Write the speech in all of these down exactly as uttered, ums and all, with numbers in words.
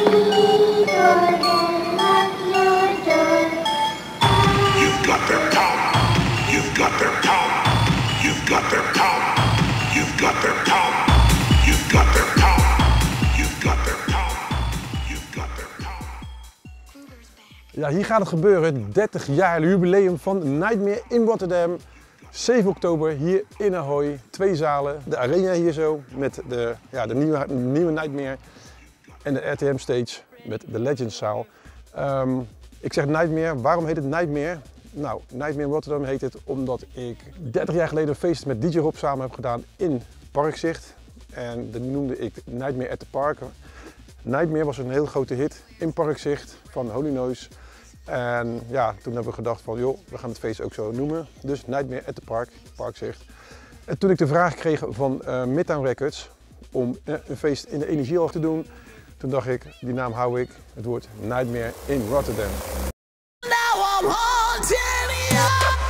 Ja, hier gaat het gebeuren. dertig jaar jubileum van Nightmare in Rotterdam. zeven oktober hier in Ahoy. Twee zalen. De arena hier zo met de, ja, de, nieuwe, de nieuwe Nightmare. En de R T M stage met de Legends zaal. Um, ik zeg Nightmare. Waarom heet het Nightmare? Nou, Nightmare in Rotterdam heet het omdat ik dertig jaar geleden een feest met D J Rob samen heb gedaan in Parkzicht. En dat noemde ik Nightmare at the Park. Nightmare was een heel grote hit in Parkzicht van Holy Noise. En ja, toen hebben we gedacht van joh, we gaan het feest ook zo noemen. Dus Nightmare at the Park, Parkzicht. En toen ik de vraag kreeg van uh, Midtown Records om uh, een feest in de Energiehal te doen, toen dacht ik, die naam hou ik. Het wordt Nightmare in Rotterdam. Now I'm haunting you.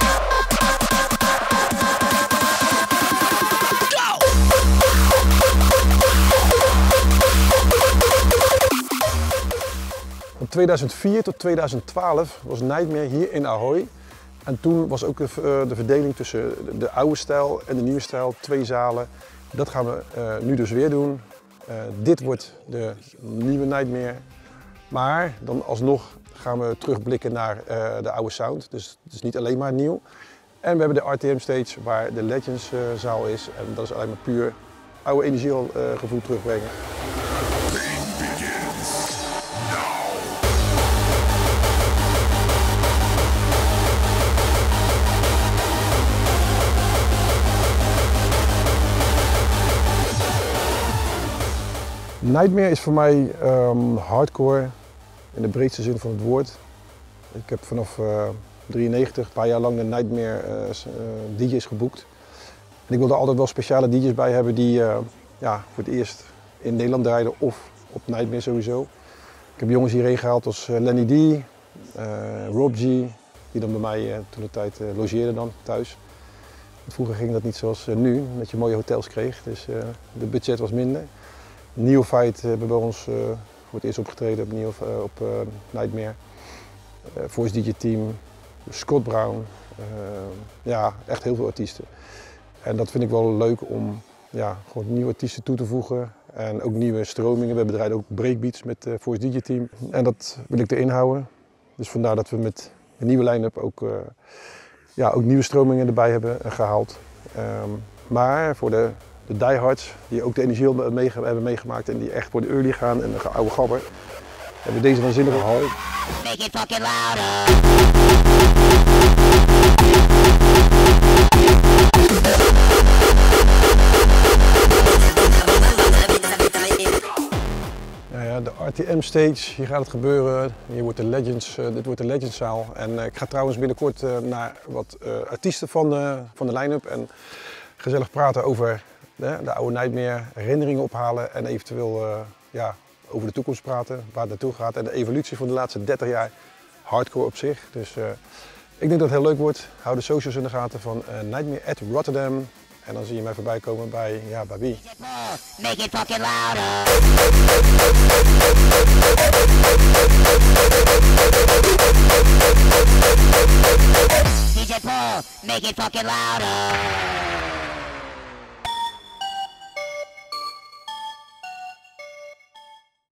Van tweeduizend vier tot tweeduizend twaalf was Nightmare hier in Ahoy. En toen was ook de, uh, de verdeling tussen de, de oude stijl en de nieuwe stijl, twee zalen. Dat gaan we uh, nu dus weer doen. Uh, dit wordt de nieuwe Nightmare. Maar dan alsnog gaan we terugblikken naar uh, de oude sound. Dus het is niet alleen maar nieuw. En we hebben de R T M stage waar de Legends uh, zaal is. En dat is alleen maar puur oude energiegevoel uh, gevoel terugbrengen. Nightmare is voor mij um, hardcore in de breedste zin van het woord. Ik heb vanaf uh, drieënnegentig, een paar jaar lang de Nightmare uh, uh, D J's geboekt. En ik wilde altijd wel speciale D J's bij hebben die uh, ja, voor het eerst in Nederland draaiden of op Nightmare sowieso. Ik heb jongens hierheen gehaald als uh, Lenny D, uh, Rob G, die dan bij mij uh, toen de tijd uh, logeerde dan thuis. Vroeger ging dat niet zoals uh, nu, dat je mooie hotels kreeg, dus uh, de budget was minder. Neophyte hebben bij ons uh, voor het eerst opgetreden op, Neo, uh, op uh, Nightmare. Uh, Voice D J Team, Scott Brown. Uh, ja, echt heel veel artiesten. En dat vind ik wel leuk om ja, gewoon nieuwe artiesten toe te voegen. En ook nieuwe stromingen. We hebben draaien ook breakbeats met uh, Voice D J Team. En dat wil ik erin houden. Dus vandaar dat we met een nieuwe line-up ook, uh, ja, ook nieuwe stromingen erbij hebben uh, gehaald. Um, maar voor de De diehards, die ook de energie mee, hebben meegemaakt en die echt voor de early gaan en de oude gabber, hebben deze waanzinnige hal. Make it fucking louder. Ja, ja, de R T M stage, hier gaat het gebeuren. Hier wordt de Legends, uh, dit wordt de Legends zaal. En uh, ik ga trouwens binnenkort uh, naar wat uh, artiesten van de, van de line-up en gezellig praten over de, de oude Nightmare, herinneringen ophalen en eventueel uh, ja, over de toekomst praten, waar het naartoe gaat en de evolutie van de laatste dertig jaar hardcore op zich. Dus uh, ik denk dat het heel leuk wordt. Hou de socials in de gaten van uh, Nightmare at Rotterdam en dan zie je mij voorbij komen bij, ja, bij wie? Make it fucking louder. D J Paul, make it fucking louder.